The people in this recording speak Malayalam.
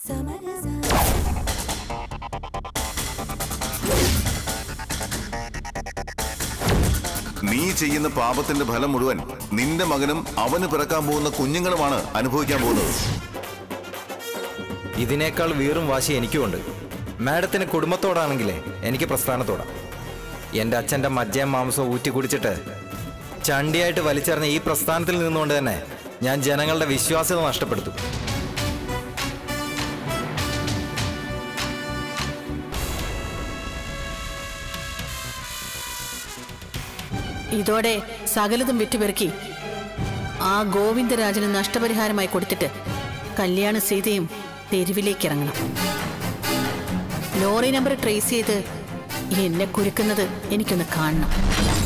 നീ ചെയ്യുന്ന പാപത്തിന്റെ ഫലം മുഴുവൻ നിന്റെ മകനും അവന് പിറക്കാൻ പോകുന്ന കുഞ്ഞുങ്ങളുമാണ് അനുഭവിക്കാൻ പോകുന്നത്. ഇതിനേക്കാൾ വീറും വാശി എനിക്കുമുണ്ട്. മാഡത്തിന് കുടുംബത്തോടാണെങ്കിലേ എനിക്ക് പ്രസ്ഥാനത്തോടാ. എൻ്റെ അച്ഛൻ്റെ മജ്ജയും മാംസവും ഊറ്റി കുടിച്ചിട്ട് ചണ്ടിയായിട്ട് വലിച്ചെറിഞ്ഞ ഈ പ്രസ്ഥാനത്തിൽ നിന്നുകൊണ്ട് തന്നെ ഞാൻ ജനങ്ങളുടെ വിശ്വാസ്യത നഷ്ടപ്പെടുത്തും. ഇതോടെ സകലതും വിറ്റുപെറുക്കി ആ ഗോവിന്ദരാജന് നഷ്ടപരിഹാരമായി കൊടുത്തിട്ട് കല്യാണ സീതയും തെരുവിലേക്ക് ഇറങ്ങണം. ലോറി നമ്പർ ട്രേസ് ചെയ്ത് എന്നെ കുരുക്കുന്നത് എനിക്കൊന്ന് കാണണം.